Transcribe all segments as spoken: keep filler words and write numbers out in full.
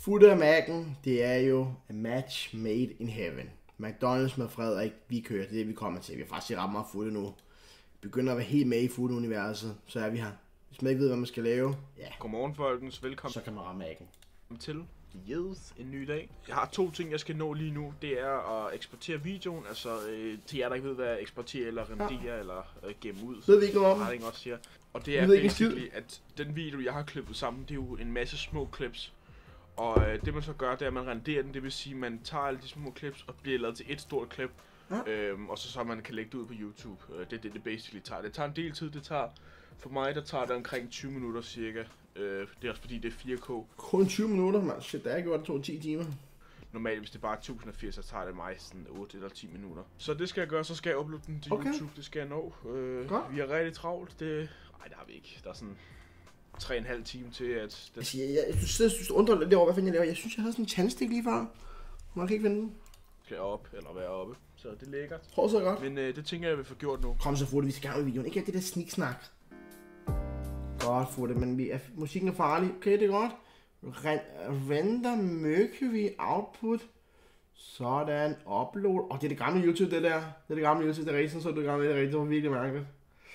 Foot af Mac'en, det er jo a match made in heaven. McDonald's med Frederik, vi kører, det er det vi kommer til. Vi har faktisk ret meget Foot nu. Begynder at være helt med i Foot-universet, så er vi her. Hvis man ikke ved, hvad man skal lave, ja. Godmorgen folkens, velkommen. Så kan man ramme Mac'en. Til yes, en ny dag. Jeg har to ting, jeg skal nå lige nu. Det er at eksportere videoen, altså øh, til jer, der ikke ved, hvad eksportere eller rendere ja. eller øh, gemme ud. Ved vi ikke noget om? Har det ikke også siger. Og det er basically, at den video, jeg har klippet sammen, det er jo en masse små clips. Og øh, det man så gør, det er, at man renderer den, det vil sige, at man tager alle de små clips og bliver lavet til et stort klip. Ja. Øhm, og så så man kan lægge det ud på YouTube. Det er det, det basically tager. Det tager en del tid, det tager... For mig, der tager det omkring tyve minutter cirka. Øh, det er også fordi, det er fire K. Kun tyve minutter, man. Shit, det er gjort, det tog ti timer. Normalt, hvis det bare er tusind og firs, så tager det mig sådan otte eller ti minutter. Så det skal jeg gøre, så skal jeg uploade den til okay. YouTube. Det skal jeg nå. Øh, vi er rigtig travlt. Det... Nej, det har vi ikke. Der er sådan tre og en halv time til, at... Det... Altså, jeg, jeg, jeg, synes, jeg synes, det undrer lidt over, hvad fanden jeg laver. Jeg synes, jeg havde sådan en tandstik lige før. Man kan ikke finde den. Skal jeg op, eller være oppe. Så det er lækkert. Prøv så godt. Men øh, det tænker jeg, jeg vil få gjort nu. Kom så Foot, vi skal have i videoen. Ikke alt det der sniksnak. Godt Foot, men vi er, musikken er farlig. Okay, det er godt. Render Mercury output. Sådan, upload. Og det er det gamle YouTube, det der. Det er det gamle YouTube, det er rigtigt, så er det gamle, det er rigtigt. Det var virkelig mærkeligt.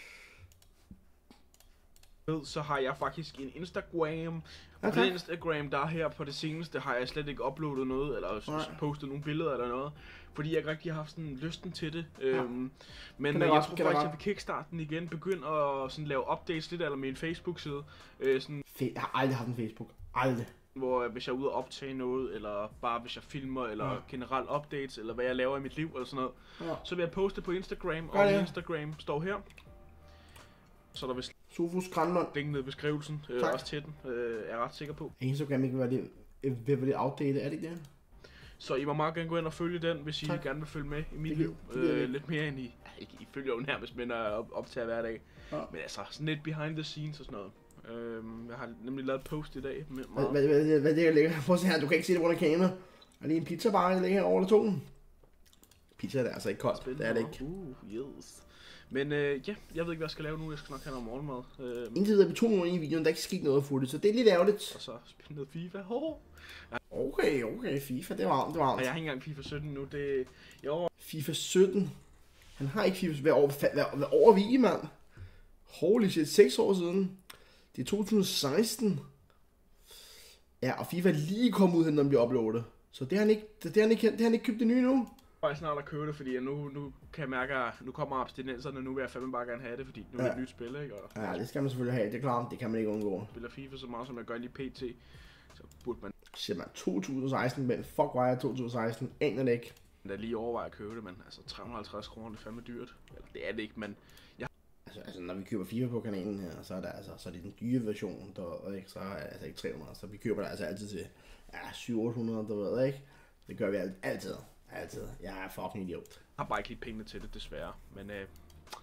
Så har jeg faktisk en Instagram. Og okay. på Instagram, der her på det seneste, har jeg slet ikke uploadet noget, eller Nej. postet nogle billeder eller noget. Fordi jeg ikke rigtig har haft sådan lysten til det. Ja. Øhm, men jeg, jeg tror faktisk, at jeg vil kickstarte den igen. Begynde at sådan lave updates lidt, eller med en Facebook-side. Øh, sådan, jeg har aldrig haft en Facebook. Aldrig. Hvor hvis jeg er ude og optage noget, eller bare hvis jeg filmer, eller ja. generelt updates, eller hvad jeg laver i mit liv, eller sådan noget. Ja. Så vil jeg poste på Instagram, og min Instagram står her. Så der vil Sofus Grandlund. Link ned i beskrivelsen, øh, også til den, øh, er jeg ret sikker på. Instagram ikke vil være det, vil være det outdated, er det ikke det? Så I må meget gerne gå ind og følge den, hvis I tak. gerne vil følge med i mit det, liv. Det, det, øh, lidt mere end I, ja, ikke, I følger jo nærmest, men er op, optager hver dag. Ja. Men altså, sådan lidt behind the scenes og sådan noget. Øh, jeg har nemlig lavet et post i dag. Med hvad, hvad, hvad, hvad det er, ligger? Prøv at se her, du kan ikke se det under kamera. Der er lige en pizza bare, der ligger her over to. Pizza er altså ikke koldt, det er det ikke. Uh, yes. Men øh, ja, jeg ved ikke, hvad jeg skal lave nu. Jeg skal nok have noget morgenmad. Øh, Indtil er vi to minutter i videoen, der ikke sket noget for det, så det er lidt ærgerligt. Og så spille noget FIFA. Oh. Ja. Okay, okay, FIFA, det var varmt, det var varmt. Og jeg har ikke engang FIFA sytten nu, det er over. FIFA sytten? Han har ikke FIFA sytten, hvad over, hvad, hvad over vi, mand? Holy shit, seks år siden. Det er to tusind og seksten. Ja, og FIFA er lige kommet ud, når den bliver uploadet. Så det har han ikke, det har han ikke, det har han ikke købt det nye nu. Jeg er snart at købe det, fordi nu, nu kan jeg mærke, at nu kommer abstinenserne, nu vil jeg fandme bare gerne have det, fordi nu er det ja. et nyt spil, ikke? Og ja, det skal man selvfølgelig have, det er klart, det kan man ikke undgå. Spiller FIFA så meget, som jeg gør lige P T, så burde man... Shit man, to tusind og seksten, men fuck var jeg to tusind og seksten, aner det ikke. Jeg lige overvejer at købe det, men altså tre hundrede og halvtreds kroner, det er fandme dyrt. Eller det er det ikke, men... Jeg... Altså, altså når vi køber FIFA på kanalen her, så er, der, altså, så er det den dyre version, der ikke, så er det altså ikke tre hundrede, så vi køber det altså altid til ja, syv otte hundrede, der ved ikke. Det gør vi altid. Altid. Jeg er fucking idiot. Jeg har bare ikke lige pengene til det, desværre. Men øh...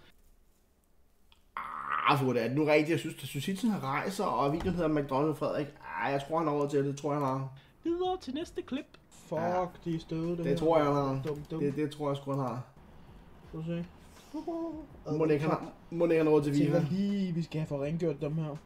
Ah, for det er nu rigtigt. Jeg synes, at Susitsen har rejser, og videoen hedder McDonald's Frederik. Ah, jeg tror, han har over til det. Det tror jeg, han har. Videre til næste klip. Fuck, ja. De er støde. Det, det tror jeg, han har. Dum, dum. Det, det tror jeg sgu, han har. Prøv at se. Må ikke han, må ikke han over til FIFA. Tænker lige, vi skal have forrengjort dem her.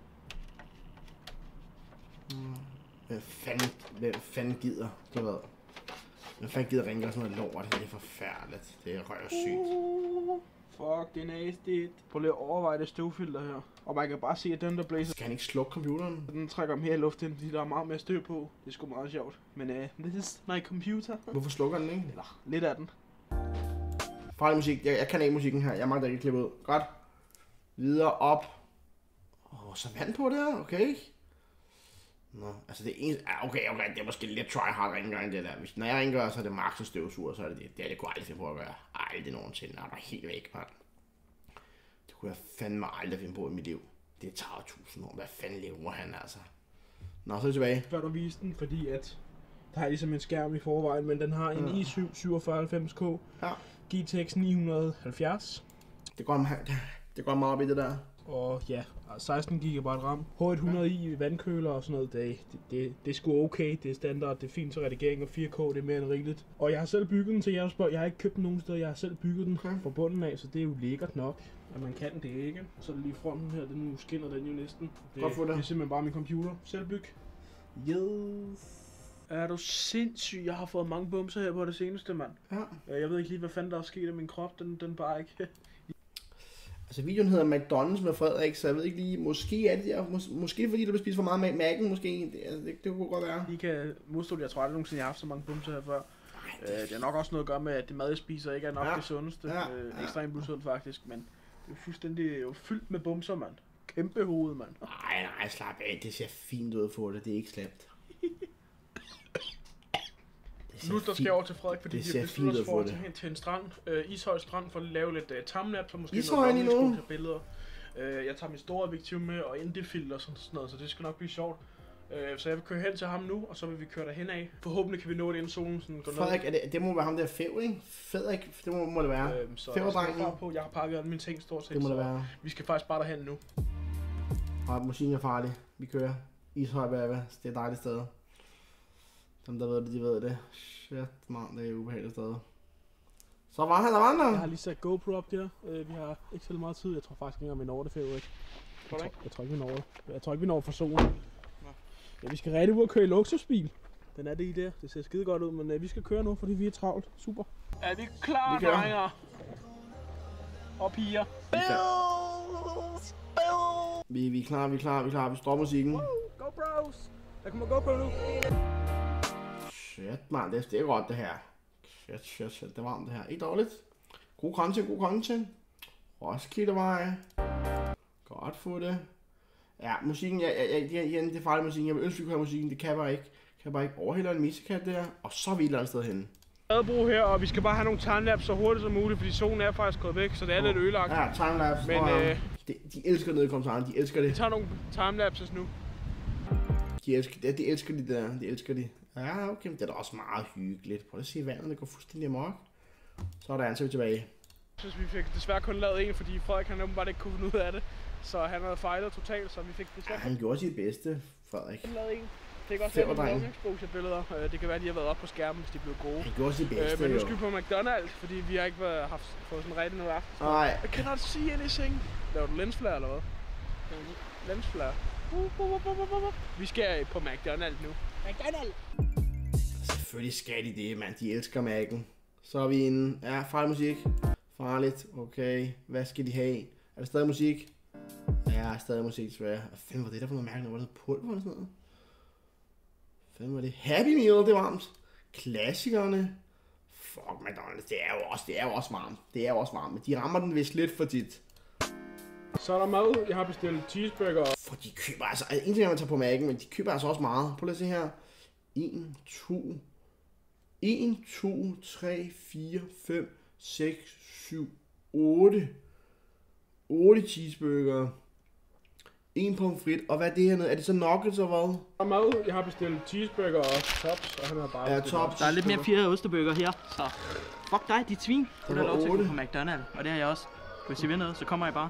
Hmm. Hvem fanden, hvem fanden gider? Det ved Hvem fanden gider ringe og sådan noget lort? Det er forfærdeligt. Det er røvsygt. Fuck, det er nastigt. Prøv lige at overveje det støvfilter her. Og man kan bare se, at den der blazer... Skal han ikke slukke computeren? Den trækker mere luft ind, fordi der er meget mere støv på. Det er sgu meget sjovt. Men uh, this is my computer. Hvorfor slukker den ikke? Eller, lidt af den. Farlig musik. Jeg, jeg kan ikke musikken her. Jeg magter ikke klippe ud. Godt. Videre op. Åh, oh, så vand på der. Okay. Nå, altså det eneste... Okay, okay, det er måske lidt tryhard rengøring det der. Hvis, når jeg rengør, så er det max og støvsuger, så er det det. Det er det kunne aldrig finde på at gøre. Aldrig nogensinde. Jeg er helt væk, mand. Det kunne jeg fandme aldrig finde på i mit liv. Det tager tusind år. Hvad fanden lever han, altså? Nå, så er det tilbage. Før du viste den, fordi at... Der er ligesom en skærm i forvejen, men den har en ja. i syv syvogfyrre halvfems K. Ja. G T X ni hundrede halvfjerds. Det går, det går meget op i det der. Og ja, seksten gigabyte RAM, H et hundrede i vandkøler og sådan noget, det, det, det, det er sgu okay, det er standard, det er fint til redigering, og fire K, det er mere end rigeligt. Og jeg har selv bygget den til jeres spørg, jeg har ikke købt den nogen steder, jeg har selv bygget den okay. fra bunden af, så det er jo lækkert nok, at man kan det ikke. Så er det lige fronten her, den nu skinner den jo næsten. Det, Godt for det. Det er simpelthen bare min computer, selv byg. Yes. Er du sindssyg? Jeg har fået mange bumser her på det seneste, mand. Ja. Jeg ved ikke lige, hvad fanden der er sket af min krop. Den, den bare ikke... Altså, videoen hedder McDonald's med Frederik, så jeg ved ikke lige... Måske er det der... Mås- måske fordi, du spist for meget med Mac'en, måske. Det, altså, det, det kunne godt være. I kan modstå det. Jeg tror aldrig nogensinde, jeg har haft så mange bumser her før. Ej, det... Øh, det er nok også noget at gøre med, at det mad, jeg spiser, ikke er nok ja. det sundeste. Ja. Øh, ja. Ekstremt usundt, faktisk. Men det er fuldstændig jo fyldt med bumser, mand. Kæmpe hoved, mand. Nej, nej, slap af. Det ser fint ud for det. Det er ikke slemt. Nu der skal jeg over til Frederik, fordi vi har besluttet os for at tage hen til en strand, øh, Ishøj Strand, for at lave lidt uh, timelapse og måske Ishøj noget nogle billeder. Uh, jeg tager mit store objektiv med og indie-filter og sådan noget, så det skal nok blive sjovt. Uh, så jeg vil køre hen til ham nu, og så vil vi køre derhen af. Forhåbentlig kan vi nå det inden solen sådan går ned. Frederik, er det, det må være ham der Fev, ikke? Frederik, det må, må det være. Uh, så Feverdrengen. På. Jeg har pakket alle mine ting stort set, det må det være. Vi skal faktisk bare derhen nu. Og musikken er farlig. Vi kører Ishøj, baby. Det er et dejligt sted. Dem der ved det, de ved det. Shit, man, det er ubehageligt sted. Så var han der vandrer. Jeg har lige sat GoPro op der. Uh, vi har ikke så meget tid. Jeg tror faktisk ikke engang, vi når det, Frederik. Jeg tror, jeg tror ikke, vi når det. Jeg tror ikke, vi når for solen. Ja, vi skal rigtig ud og køre i luksusbil. Den er det i der. Det ser skide godt ud, men uh, vi skal køre nu, fordi vi er travlt. Super. Er vi klar, vi drenger? Og piger. Bills! Bills! Vi, vi er klar, vi er klar, vi er klar. Vi stopper musikken. Woo! Go bros! Der kommer GoPro nu. Shit, man, det, det er godt det her. Shit, shit, shit, det er varmt det her. Ikke dårligt. God content, god content. Roskildevej. Godt få det. Ja, musikken, ja, ja, ja, ja, det er farlig musikken. Jeg vil ønske, at vi kunne have musikken. Det kan jeg bare ikke. Kan jeg bare ikke overhælde en missekat der. Og så er vi et eller andet sted henne. Adbro her, og vi skal bare have nogle timelapse så hurtigt som muligt, fordi solen er faktisk gået væk, så det er oh. lidt ødelagt. Ja, timelapse. Men øh, de, de elsker nede i kommentaren, de elsker det. Vi tager nogle timelapses nu. De elsker det, de elsker de der, de elsker de. Ja, okay, det er da også meget hyggeligt. Prøv at se vandet, det går fuldstændig amok. Så er der ansøg tilbage. Så vi fik desværre kun lavet en, fordi Frederik han åbenbart ikke kunne finde ud af det. Så han havde fejlet totalt, så vi fik desværre... Ja, han gjorde sit bedste, Frederik. Han lavede en. Det kan også være nogle exposure-billeder. Det kan være, de har været op på skærmen, hvis de blev gode. Han gjorde sit bedste, øh, Men nu skal vi på McDonald's, fordi vi har ikke været, haft fået sådan rigtig noget aften. Nej. I cannot see anything. Laver du lensflare eller hvad? Lensflare. Vi skal på McDonald's nu. McDonald's! Selvfølgelig skal de det, mand. De elsker Mac'en. Så er vi inde. Ja, farlig musik. Farligt. Okay. Hvad skal de have? Er der stadig musik? Ja, stadig musik, desværre. Hvad fanden var det der for noget mærke? Var det pulver eller sådan noget? Hvad fanden var det? Happy Meal, det er varmt. Klassikerne. Fuck, McDonald's. Det er jo også, det er jo også varmt. Det er jo også varmt. Men de rammer den vist lidt for tit. Så er der mad. Jeg har bestilt cheeseburger. For de køber altså... altså en ting er, man tager på Mac'en, men de køber altså også meget. Prøv lige at se her. en, to... en, to, tre, fire, fem, seks, syv, otte. otte cheeseburger. En pomfrit. Og hvad er det hernede? Er det så nuggets og hvad? Der er mad. Jeg har bestilt cheeseburger og tops, og han har bare... Ja, tops. Der er lidt mere fire ostebøger her, så... Fuck dig, dit svin. Du har lov til at gå på McDonald's, og det har jeg også. Hvis I vil noget, så kommer I bare.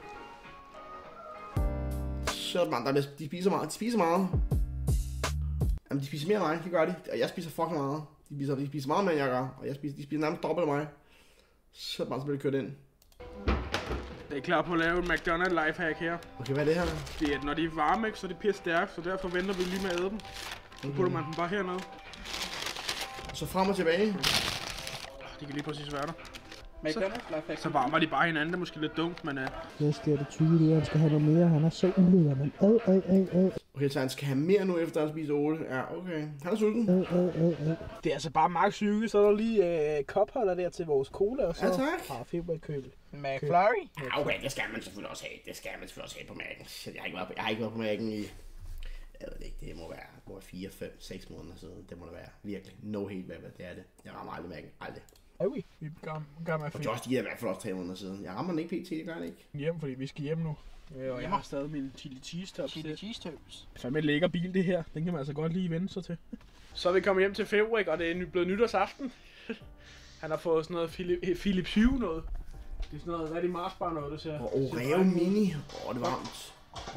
Shit, man. Der er, de spiser meget. De spiser meget. Jamen, de spiser mere end mig. Det gør de. Og jeg spiser fucking meget. De spiser, de spiser meget mere, end jeg gør. Og jeg spiser, de spiser nærmest dobbelt af mig. Shit, man. Så bliver det kørt ind. Det er klar på at lave en McDonald's lifehack her. Okay, hvad er det her? Det er, at når de er varme, ikke, så er det pisse stærkt, så derfor venter vi lige med at æde dem. Så putter man dem bare hernede. Og så frem og tilbage. De kan lige præcis være der. McDonald's lifehack. Så varmer de bare hinanden, det er måske lidt dumt, men... Uh... Jeg skal det tydeligt, han skal have noget mere. Han er så ulækker, men ad, ad, ad, ad. Okay, så han skal have mere nu, efter han spiser otte. Ja, okay. Han er sulten. Ad, ad, ad, ad. Det er altså bare max hygge, så er der lige øh, kopholder der til vores cola, og så... Ja, tak. Ah, feberkøl. McFlurry? Ja, okay, det skal man selvfølgelig også have. Det skal man selvfølgelig også have på Mac'en. Jeg har ikke været på, jeg har ikke været på Mac'en i... Jeg ved ikke, det må være, må være fire, fem, seks måneder siden. Det må det være. Virkelig. No hate, hvad det er det. Jeg rammer aldrig Mac'en. Aldrig. Er vi? Vi gør med Og Josh, de er i hvert fald også tre måneder siden. Jeg rammer den ikke pt, det gør det ikke. Hjem, fordi vi skal hjem nu. Øh, og jeg har stadig min chili cheese tops. Chili cheese tops. Så med lækker bil det her. Den kan man altså godt lige vende sig til. Så er vi kommet hjem til Frederik, og det er blevet nytårsaften. Han har fået sådan noget Philip, Philips Hue noget. Det er sådan noget rigtig Marsbar noget, det ser. Og Oreo Mini. Åh, oh, det er varmt.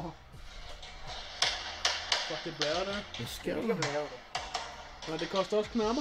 Fuck, det blærer der. Hvad sker der? Men det koster også knapper.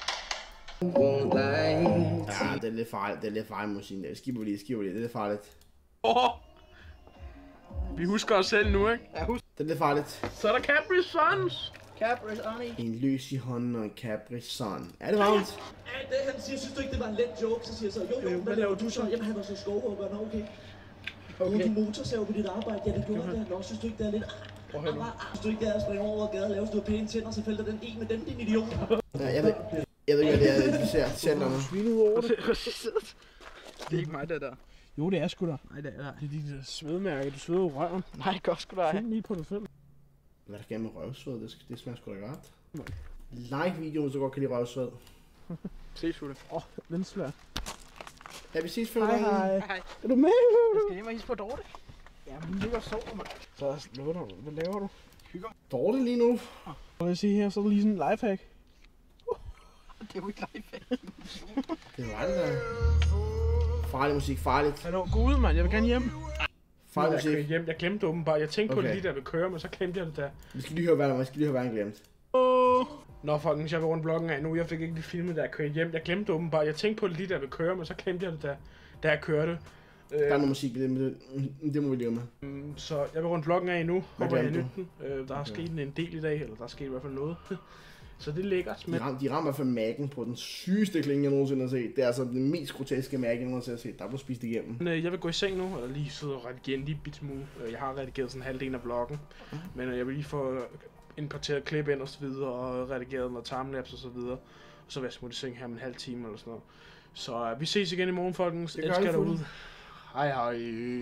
Ja, det er lidt farligt. Det er lidt farligt musik. Det skipper lige, skipper lige. Det er lidt farligt. Oh! Vi husker os selv nu, ikke? Ja, husk. Det er lidt farligt. Så er der Capri Suns. Capri Sonny. En løs i hånden og en Capri Sun. Er det varmt? Ja, det han siger, synes du ikke, det var en let joke? Så siger jeg så, jo jo, hvad laver du så? Jamen han var så skovhugger, nå okay. Okay. Du motorsav på dit arbejde, ja det gjorde det. Nå, synes du ikke, det er lidt... Synes du ikke, det er at springe over gaden og lave stå pæne tænder, så fælder den en med dem, din idiot? Ja, jeg ved, jeg ved ikke, hvad det er, du ser tænderne. Det er ikke mig, det der. Jo, det er sgu da. Nej, det er der. Det er dit svedmærke, du sveder i røven. Nej, det gør sgu da. Find lige på dig selv. Hvad er der gerne med røvsved? Det, det smager sgu da godt. Like videoen, så godt kan lide røvsved. Ses, Futte. Åh, oh, venstre. Ja, vi ses før. Hej, hej. Hej. Er du med? Jeg skal hjem og hilse på Dorte. Ja, men hun ligger og sover, mand. Så laver du. Hvad laver du? Hygger. Dorte lige nu. Og jeg se her, så er der lige sådan en lifehack. Det er jo ikke live. Det var det der. Farlig musik, farligt. Hallo, gå ud, mand. Jeg vil gerne hjem. Farlig Jeg kørte musik. hjem. Jeg glemte åbenbart. Jeg tænkte Okay. på det lige der ved køre, men så glemte jeg det der. Vi skal lige høre, hvad der vi skal lige høre, hvad han glemt. Nå, folkens, jeg vil rundt bloggen af nu. Jeg fik ikke lige filmet, da jeg kørte hjem. Jeg glemte åbenbart. Jeg tænkte på det lige der ved køre, men så glemte jeg det der, da jeg kørte. Der er noget musik, det, det, det må vi leve med. Øhm, Så jeg vil rundt bloggen af nu. Hvad Håber jeg glemte nytte den. Øh, Der er sket en del i dag, eller der er sket i hvert fald noget. Så det er lækkert. De Men rammer, de rammer i hvert fald Mac'en på den sygeste klinge, jeg nogensinde har set. Det er altså den mest groteske Mac, jeg nogensinde har set. Der er blevet spist igennem. Men, øh, jeg vil gå i seng nu, og lige sidde og redigere en lille bit smule. Øh, Jeg har redigeret sådan halvdelen af bloggen. Men øh, jeg vil lige få importeret klip ind og så videre, og redigeret noget timelapse og så videre. Og så vil jeg smutte i seng her om en halv time eller sådan noget. Så øh, vi ses igen i morgen, folkens. Det gør Elsker vi, jer derude. Futte. Hej hej.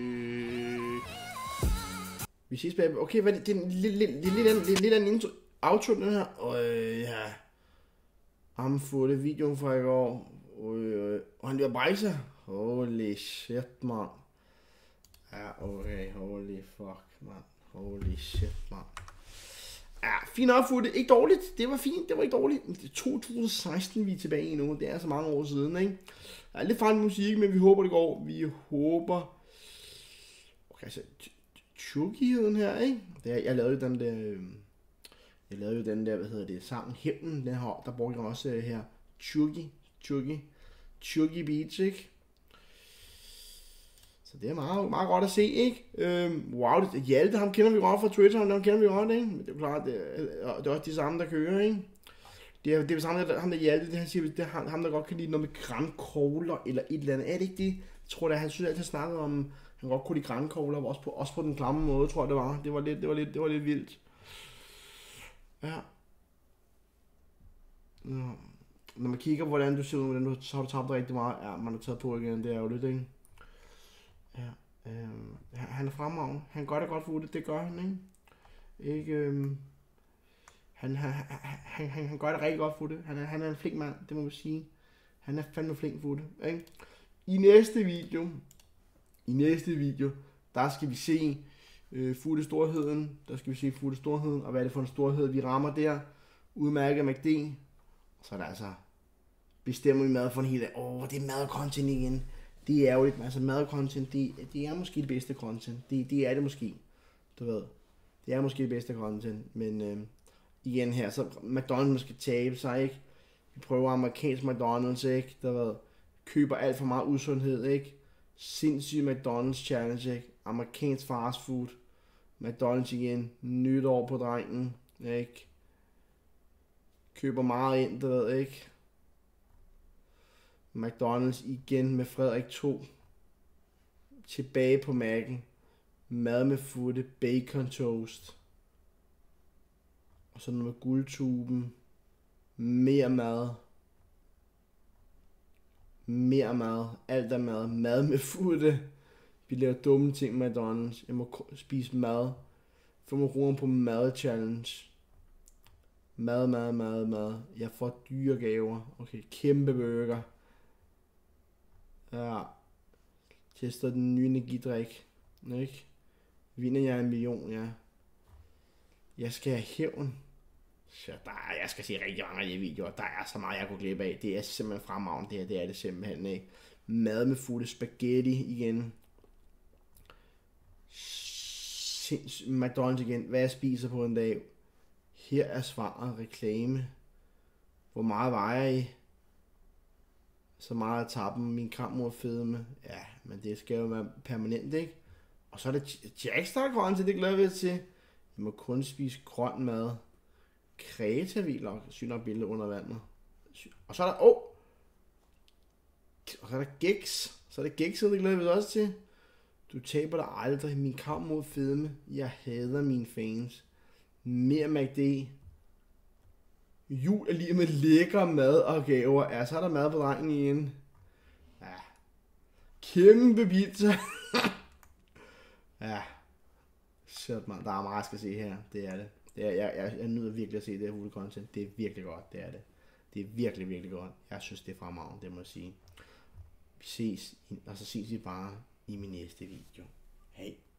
Vi ses bagved. Okay, hvad er det? Det er en lille, lille, lille, lille, lille anden intro. Outro, den her. Øh, ja. Ham Futte, videoen fra i går. Øh, øh. Og han bliver brækse. Holy shit, man. Ja, okay. Holy fuck, man. Holy shit, man. Ja, fint nok, Futte. Ikke dårligt. Det var fint. Det var ikke dårligt. Det er to tusind og seksten, vi er tilbage i nu. Det er så mange år siden, ikke? Der er lidt farlig musik, men vi håber, det går. Vi håber... Okay, så... Chucky-heden her, ikke? Det er, jeg lavede jo den der... Jeg lavede jo den der, hvad hedder det, sangen Hævnen, den her, der brugte jeg også her. Chucky, Chucky, Chucky Beats, ikke? Så det er meget, meget godt at se, ikke? Øhm, wow, det, Hjalte, ham kender vi godt fra Twitter, ham kender vi godt, ikke? Men det er jo klart, det er, det er også de samme, der kører, ikke? Det er det er samme, der, ham der Hjalte, det han siger, det er ham, ham, der godt kan lide noget med grankogler eller et eller andet. Er det ikke det? Jeg tror da, han synes altid, han snakkede om, han godt kunne lide grankogler, også på, også på den klamme måde, tror jeg det var. Det var lidt, det var lidt, det var lidt vildt. Ja. Ja. Når man kigger på, hvordan du ser ud, hvordan du, så har du tabt rigtig meget. Ja, man har taget på igen, det er jo lidt, ikke? Ja. Øhm, han er fremragende. Han gør det godt for det, det gør han, ikke? Ikke, øhm, han, han, han, han, han gør det rigtig godt for det. Han er, han er en flink mand, det må man sige. Han er fandme flink for det, ikke? I næste video, i næste video, der skal vi se øh, Futte Storheden. Der skal vi se Futte Storheden, og hvad er det for en storhed, vi rammer der. Udmærket M A C D. Så er der altså, bestemmer vi mad for en hel dag. Åh, oh, det er mad-content igen. Det er jo lidt, altså mad-content, det, det er måske det bedste content. Det, det er det måske, du ved. Det er måske det bedste content, men øh, igen her, så McDonald's skal tabe sig, ikke? Vi prøver amerikansk McDonald's, ikke? Der ved, køber alt for meget usundhed, ikke? Sindssyg McDonald's challenge, ikke? Amerikansk fast food. McDonald's igen. Nytår på drengen, ikke? Køber meget ind, det ved jeg ikke. McDonald's igen med Frederik to. Tilbage på Mac'en. Mad med Futte, bacon toast. Og så noget med guldtuben. Mere mad. Mere mad. Alt er mad. Mad med Futte. Vi laver dumme ting med McDonald's. Jeg må spise mad. Få mig roen på mad challenge. Mad, mad, mad, mad. Jeg får dyre gaver. Okay, kæmpe burger. Ja. Tester den nye energidrik. Ikke? Vinder jeg en million, ja. Jeg skal have hævn. Så der er, jeg skal se rigtig mange af de videoer. Der er så meget, jeg kunne glip af. Det er simpelthen fremragende, det her. Det er det simpelthen, ikke? Mad med Futte spaghetti igen. Sinds McDonald's igen. Hvad jeg spiser på en dag. Her er svaret reklame. Hvor meget vejer I? Så meget at tappen min kram mod fedme. Ja, men det skal jo være permanent, ikke? Og så er det Jackstar grøn til, det glæder vi til. Jeg må kun spise grøn mad. Kreta-hviler, sygt nok billede under vandet. Og så er der, åh! Oh, og så er der Gex. Så er det Gexet, det glæder vi også til. Du taber dig aldrig. Min kamp mod fedme. Jeg hader mine fans. Mere McD. Jul er lige med lækker mad og gaver. Ja, så er der mad på drengen igen. Ja. Kæmpe pizza. Ja. Shit, man. Der er meget, jeg skal se her. Det er det. det er, jeg, jeg, jeg nyder virkelig at se det her julecontent. Det er virkelig godt. Det er det. Det er virkelig, virkelig godt. Jeg synes, det er fremragende, det må jeg sige. Vi ses, og så ses vi bare i min næste video. Hej.